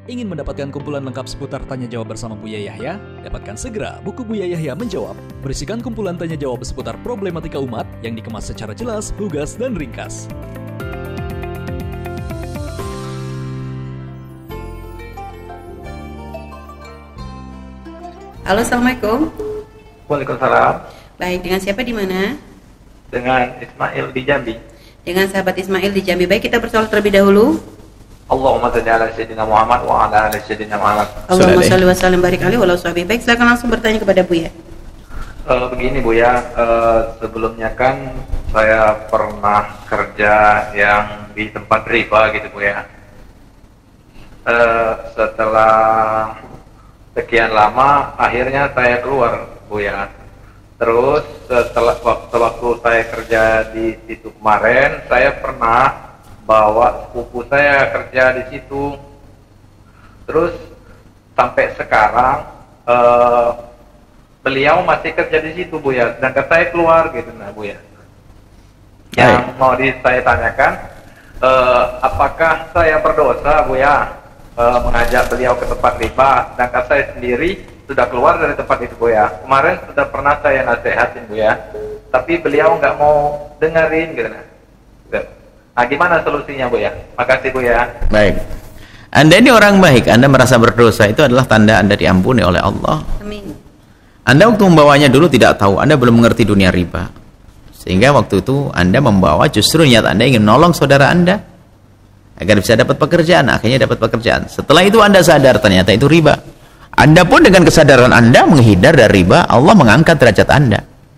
Ingin mendapatkan kumpulan lengkap seputar Tanya Jawab bersama Buya Yahya? Dapatkan segera buku Buya Yahya Menjawab. Berisikan kumpulan Tanya Jawab seputar problematika umat yang dikemas secara jelas, lugas, dan ringkas. Halo, Assalamualaikum. Waalaikumsalam. Baik, dengan siapa di mana? Dengan Ismail di Jambi. Dengan sahabat Ismail di Jambi. Baik, kita bersoal terlebih dahulu. Allahumma shalli ala sayyidina Muhammad wa ala ali sayyidina Muhammad. Allahumma shalli wa sallim barik alaihi wa ala sahbihi. Baik, silakan langsung bertanya kepada Buya. Begini Buya, sebelumnya kan saya pernah kerja yang di tempat riba gitu Buya. Setelah sekian lama akhirnya saya keluar Buya. Terus setelah waktu saya kerja di situ kemarin, saya pernah bawa sepupu saya kerja di situ. Terus sampai sekarang beliau masih kerja di situ Buya, sedangkan saya keluar gitu nah Buya. Yang mau saya tanyakan, apakah saya berdosa Buya mengajak beliau ke tempat riba, sedangkan saya sendiri sudah keluar dari tempat itu Buya. Kemarin sudah pernah saya nasihatin Buya, tapi beliau nggak mau dengerin gitu nah. Nah, gimana solusinya Buya? Makasih Buya. Baik. Anda ini orang baik, Anda merasa berdosa, itu adalah tanda Anda diampuni oleh Allah. Amin. Anda waktu membawanya dulu tidak tahu, Anda belum mengerti dunia riba. Sehingga waktu itu Anda membawa justru niat Anda ingin menolong saudara Anda agar bisa dapat pekerjaan, akhirnya dapat pekerjaan. Setelah itu Anda sadar ternyata itu riba. Anda pun dengan kesadaran Anda menghindar dari riba, Allah mengangkat derajat Anda.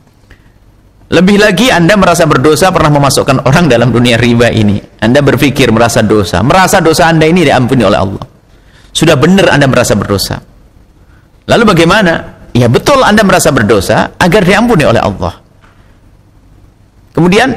Lebih lagi Anda merasa berdosa pernah memasukkan orang dalam dunia riba ini. Anda berpikir merasa dosa Anda ini diampuni oleh Allah. Sudah benar Anda merasa berdosa. Lalu bagaimana? Ya betul Anda merasa berdosa agar diampuni oleh Allah. Kemudian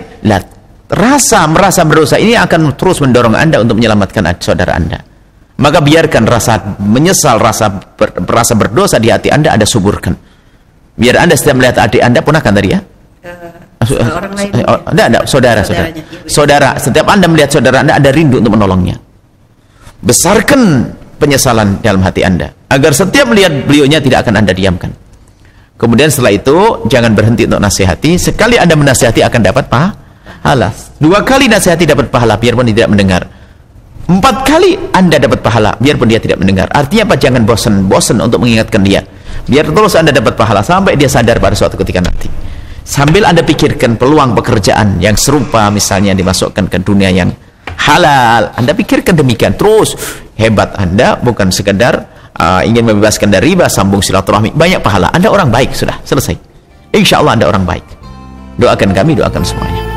merasa berdosa ini akan terus mendorong Anda untuk menyelamatkan saudara Anda. Maka biarkan rasa menyesal, rasa berdosa di hati Anda suburkan. Biar Anda setiap melihat adik Anda ponakan tadi ya. Orang lain. Saudara, setiap Anda melihat saudara Anda ada rindu untuk menolongnya. Besarkan penyesalan dalam hati Anda agar setiap melihat beliaunya tidak akan Anda diamkan. Kemudian setelah itu jangan berhenti untuk nasihati. Sekali Anda menasihati akan dapat pahala. 2 kali nasihati dapat pahala biarpun dia tidak mendengar. 4 kali Anda dapat pahala biarpun dia tidak mendengar. Artinya apa? Jangan bosan untuk mengingatkan dia. Biar terus Anda dapat pahala sampai dia sadar pada suatu ketika nanti. Sambil Anda pikirkan peluang pekerjaan yang serupa, misalnya dimasukkan ke dunia yang halal, Anda pikirkan demikian terus. Hebat Anda, bukan sekedar ingin membebaskan dari riba, sambung silaturahmi, banyak pahala. Anda orang baik, sudah selesai. Insya Allah Anda orang baik. Doakan kami, doakan semuanya.